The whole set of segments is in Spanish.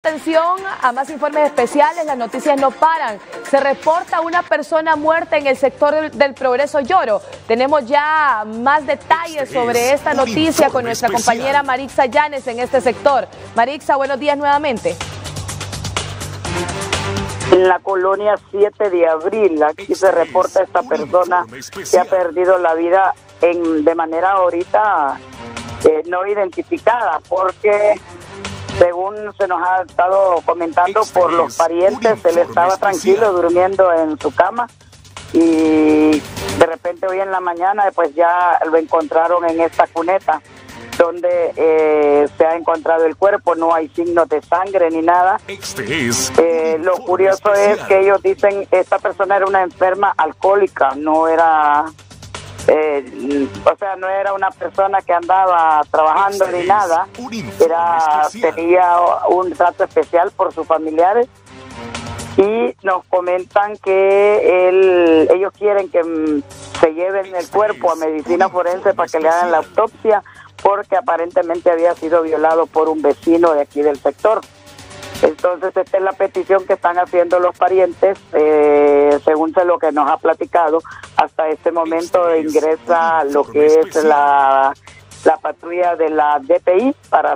atención a más informes especiales, las noticias no paran. Se reporta una persona muerta en el sector del Progreso Lloro. Tenemos ya más detalles sobre esta noticia con nuestra compañera Marixa Llanes en este sector. Marixa, buenos días nuevamente. En la colonia 7 de abril, aquí se reporta esta persona que ha perdido la vida de manera ahorita no identificada, porque según se nos ha estado comentando por los parientes, él estaba tranquilo durmiendo en su cama y de repente hoy en la mañana pues ya lo encontraron en esta cuneta donde se ha encontrado el cuerpo. No hay signos de sangre ni nada. Lo curioso es que ellos dicen esta persona era una enferma alcohólica, no era no era una persona que andaba trabajando ni nada, tenía un trato especial por sus familiares, y nos comentan que ellos quieren que se lleven el cuerpo a medicina forense para que le hagan la autopsia, porque aparentemente había sido violado por un vecino de aquí del sector. Entonces esta es la petición que están haciendo los parientes. Según lo que nos ha platicado, hasta este momento ingresa lo que es la patrulla de la DPI para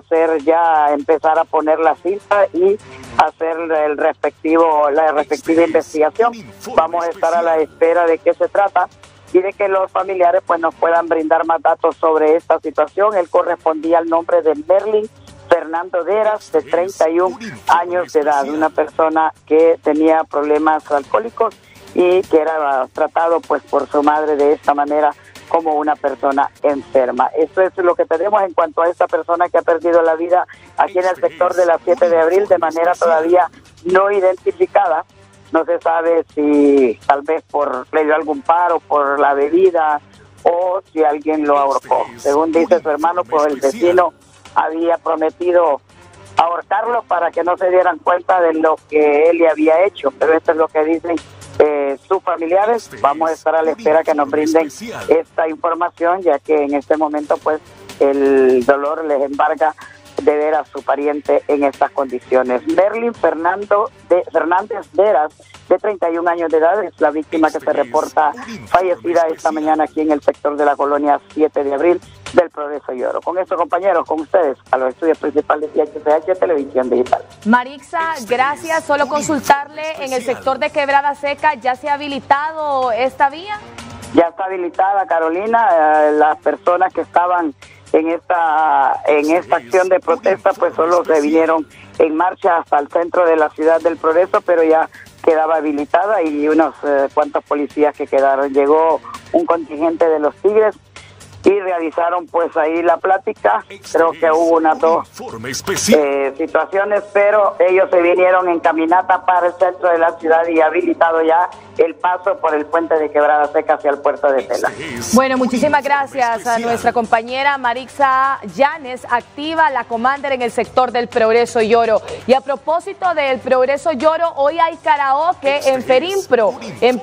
empezar a poner la cinta y hacer la respectiva investigación. Vamos a estar a la espera de qué se trata y de que los familiares pues nos puedan brindar más datos sobre esta situación. Él correspondía al nombre de Merlin Fernando Deras, de 31 años de edad, una persona que tenía problemas alcohólicos y que era tratado pues por su madre de esta manera, como una persona enferma. Eso es lo que tenemos en cuanto a esta persona que ha perdido la vida aquí en el sector de la 7 de abril de manera todavía no identificada. No se sabe si tal vez le dio algún paro por la bebida o si alguien lo ahorcó. Según dice su hermano, pues el vecino había prometido ahorcarlo para que no se dieran cuenta de lo que él le había hecho, pero esto es lo que dicen sus familiares. Vamos a estar a la espera que nos brinden esta información, ya que en este momento pues el dolor les embarga de ver a su pariente en estas condiciones. Merlin Fernández Deras, de 31 años de edad, es la víctima que se reporta fallecida esta mañana aquí en el sector de la colonia 7 de abril del Progreso Lloro. Con esto, compañeros, con ustedes, a los estudios principales de HCH Televisión Digital. Marixa, gracias. Solo consultarle, en el sector de Quebrada Seca, ¿ya se ha habilitado esta vía? Ya está habilitada, Carolina. Las personas que estaban en esta acción de protesta pues solo se vinieron en marcha hasta el centro de la ciudad del Progreso, pero ya quedaba habilitada y unos cuantos policías que quedaron. Llegó un contingente de los Tigres y realizaron pues ahí la plática. Creo que hubo unas dos situaciones, pero ellos se vinieron en caminata para el centro de la ciudad y habilitado ya el paso por el puente de Quebrada Seca hacia el puerto de Tela. Bueno, muchísimas gracias a nuestra compañera Marixa Llanes, activa la Commander en el sector del Progreso Lloro. Y a propósito del Progreso Lloro, hoy hay karaoke en Ferimpro.